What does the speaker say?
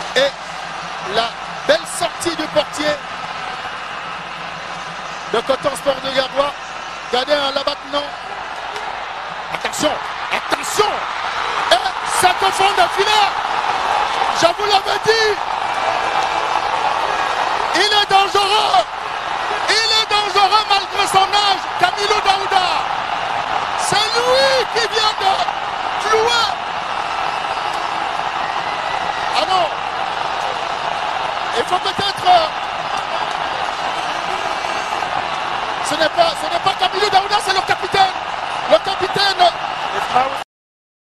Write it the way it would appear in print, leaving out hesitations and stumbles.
Et la belle sortie du portier de Coton Sport de Gabois. Regardez là maintenant. Attention, attention. Et ça confond d'affilée. Je vous l'avais dit. Il est dangereux. Il est dangereux malgré son âge. Camilo Daouda. C'est lui qui vient de clouer. Ah non. Il faut peut-être... Ce n'est pas Camilo Daouda, c'est le capitaine.